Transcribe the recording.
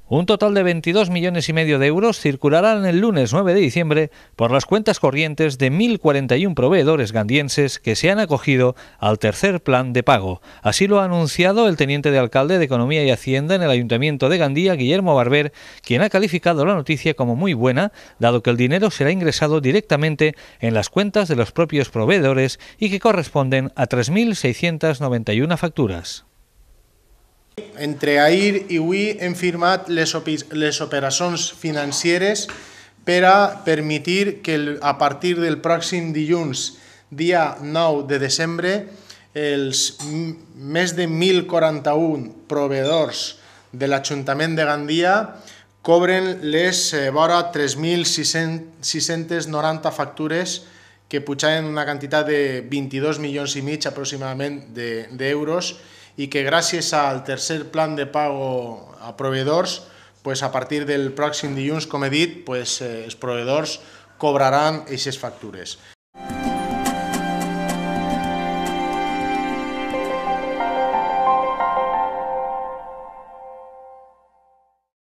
Un total de 22,5 millones de euros circularán el lunes 9 de diciembre por las cuentas corrientes de 1.041 proveedores gandienses que se han acogido al tercer plan de pago. Así lo ha anunciado el teniente de alcalde de Economía y Hacienda en el Ayuntamiento de Gandía, Guillermo Barber, quien ha calificado la noticia como muy buena, dado que el dinero será ingresado directamente en las cuentas de los propios proveedores y que corresponden a 3.691 facturas. Entre ahir i avui hem firmat les operacions financeres per a permetre que a partir del pròxim dilluns, dia 9 de desembre, els més de 1.041 proveïdors de l'Ajuntament de Gandia cobren les vora 3.690 factures que pujaven una quantitat de 22,5 milions aproximadament d'euros i que gràcies al tercer plan de pago a proveïdors, a partir del pròxim dilluns, com he dit, els proveïdors cobraran aquestes factures.